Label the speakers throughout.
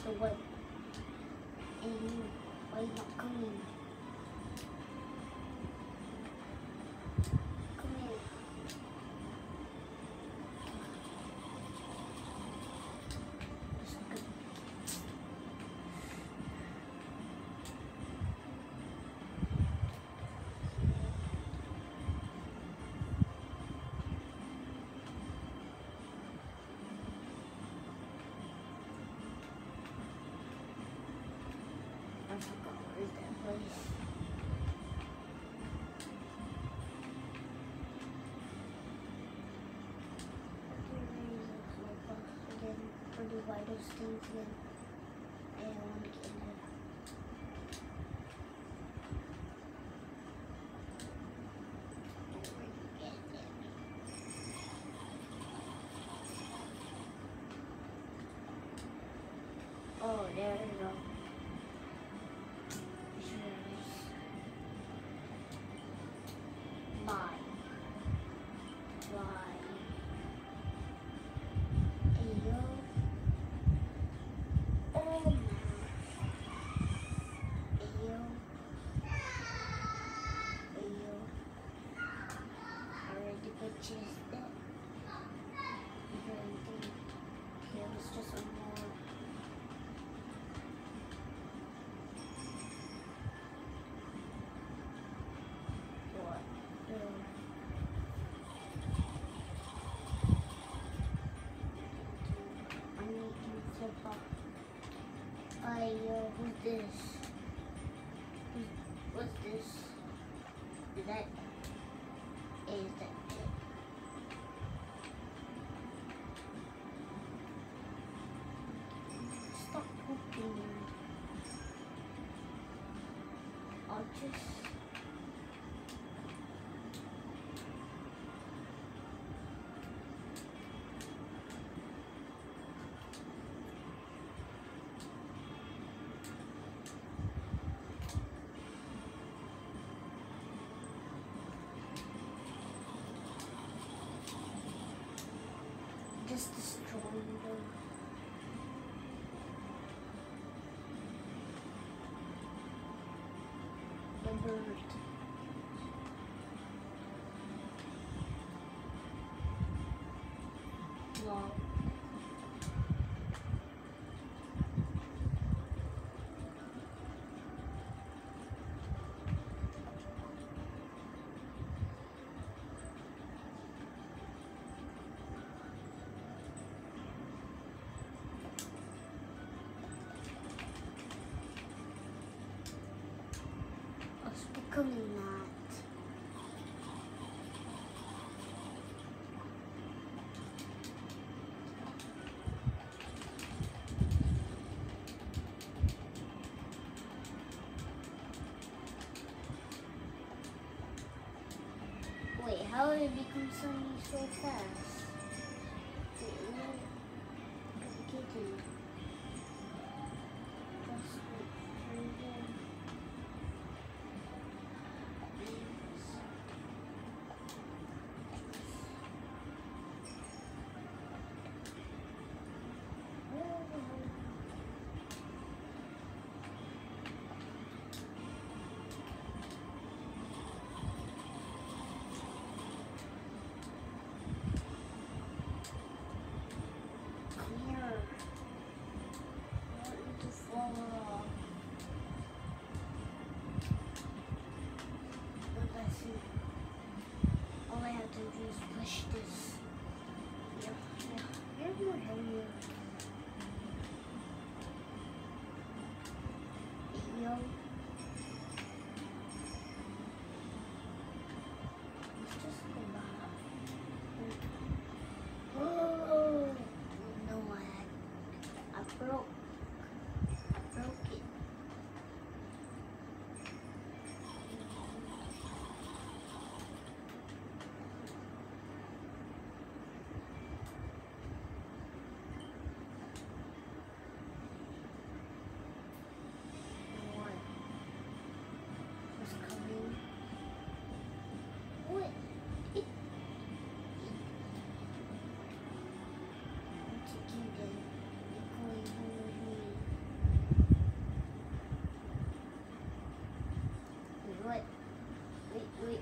Speaker 1: So what? And you, why you not coming? Come here. Just go. I forgot where's that place. For the widest things again. I want to get in there. Oh, there we go. Bye. Bye. Ayo. Oh my. Ayo. Ayo. Already purchased it. Here was just one more. What? I need to flip up. Who's this? What's this? Is that it? Stop pooping. I'll just... Just destroying them. The bird. Wow. It's becoming that. Wait, how did it become something so fast? Wait, no. Complicated. Just wait for them. All I have to do is push this. Yeah. Here's more heavier. Yo. Let's just go back. Oh no, I broke it.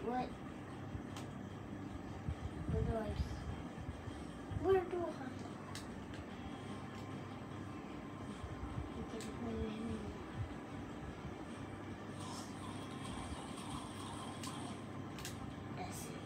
Speaker 1: What? Where do I? Where do I? That's it.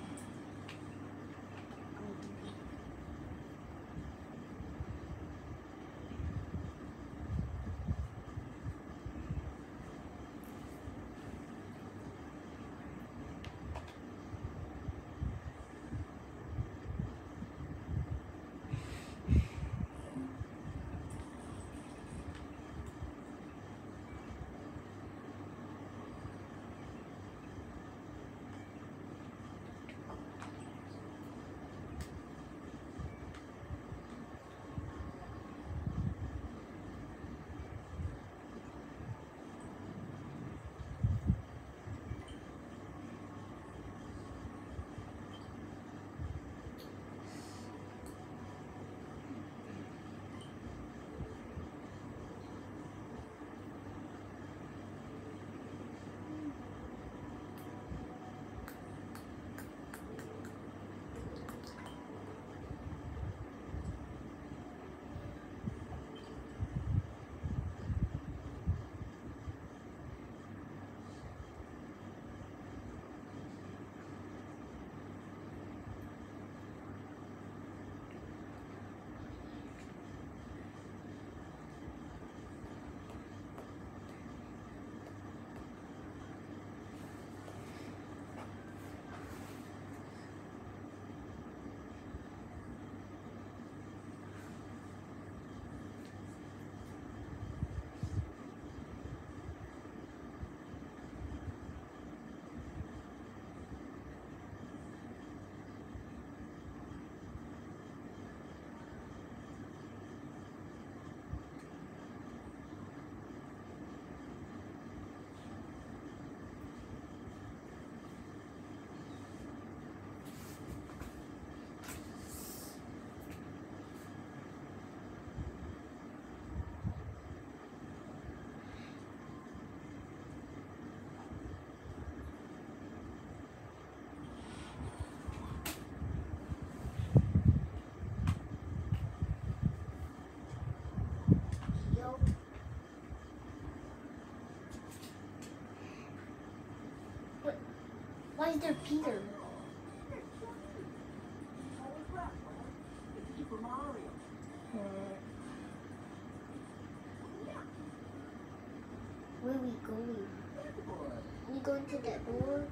Speaker 1: Why is there Peter? Where are we going? Are we going to that door?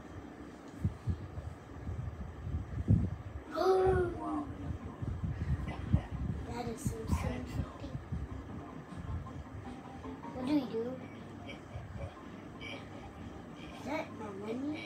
Speaker 1: That is so something. What do we do? Is that my money?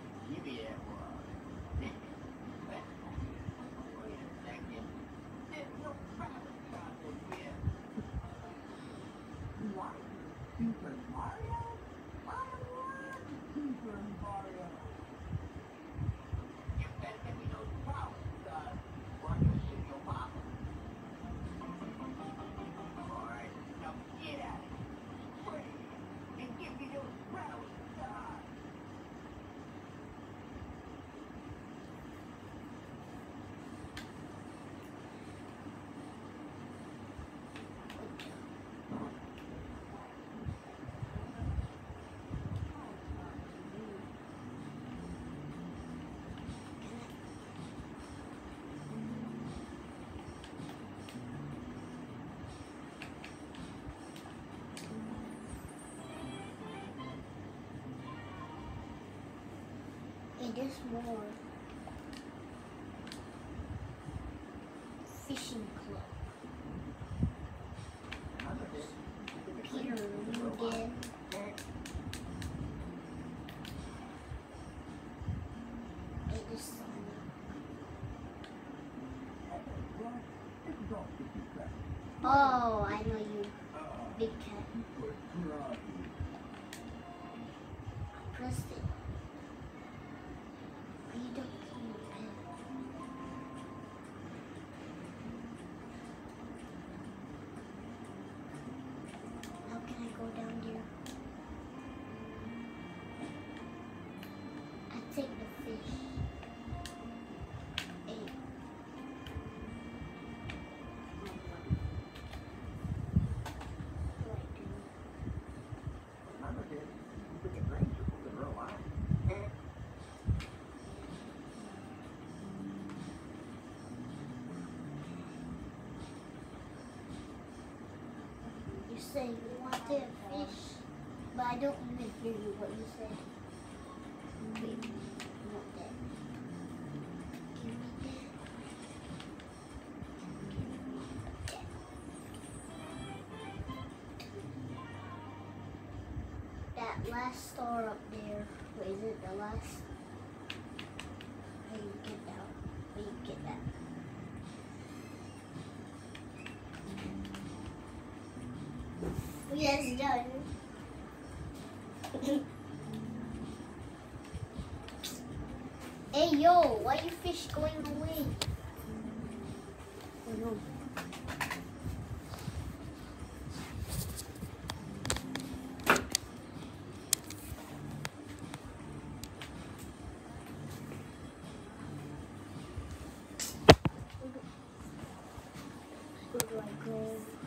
Speaker 1: Hey, there's more. Fishing club. Peter, you again. Hey, there's some. Oh, I know you. Big cat. I pressed it. You don't see your pen. How can I go down there? I take the fish. say you wanted a fish, but I don't even hear you what you said. Wait, not that. Give me that. That last star up there. Wait, is it the last? Where you get that? Where you get that? Yes, done. Hey yo, why are you fish going away? Oh no. Where do I go?